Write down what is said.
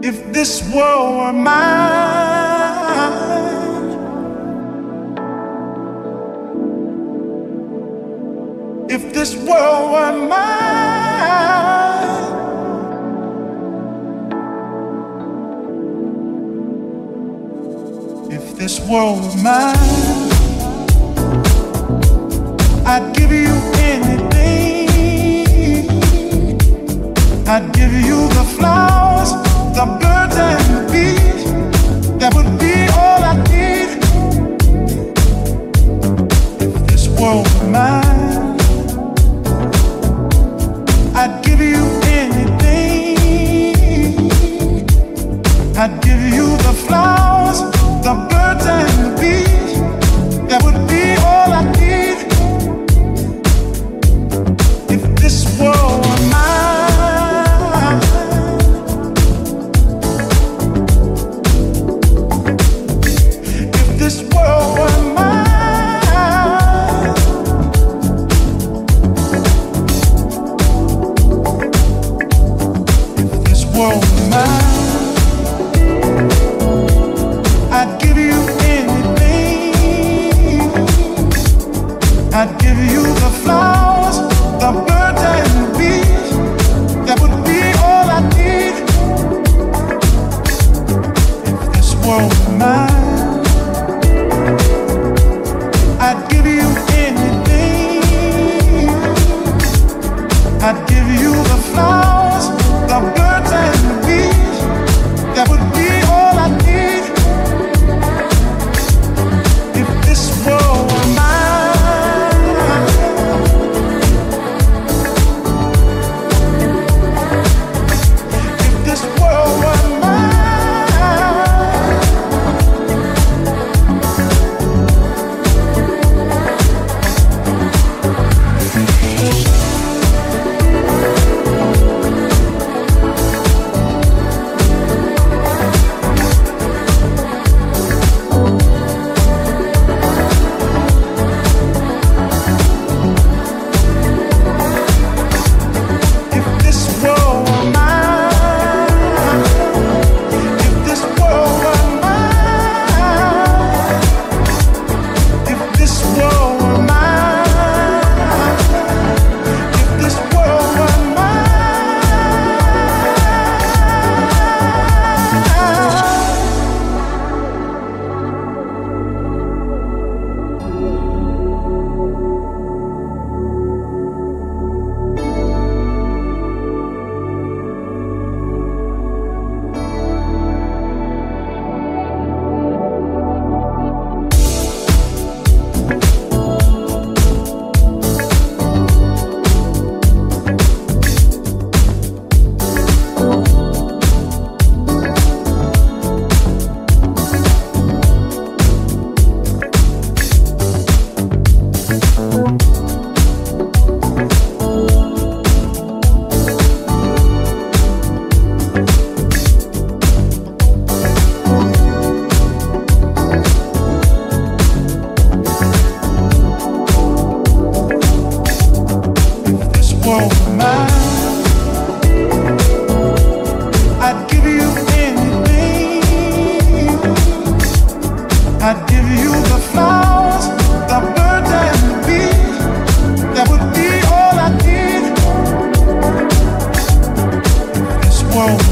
If this world were mine, if this world were mine, if this world were mine, I'd give you anything. I'd give you the flowers, the birds and the bees. That would be all I need. If this world were mine, I'd give you anything. I'd give you the flowers, the birds and the bees. That would be all I need. If this world were mine, if this world were mine, if this world were mine, I'd give you anything. I'd give you the flowers, the birds and the bees. That would be all I need. If this world were mine, I'd give you anything. I'd give you the flowers, the birds and the bees. That would be all I need. If this world were mine, if this world were mine, if this world were mine, if this world were mine, if this world were mine, if this world were world were mine, I'd give you anything. I'd give you the flowers, the birds and the bees. That would be all I need. If this world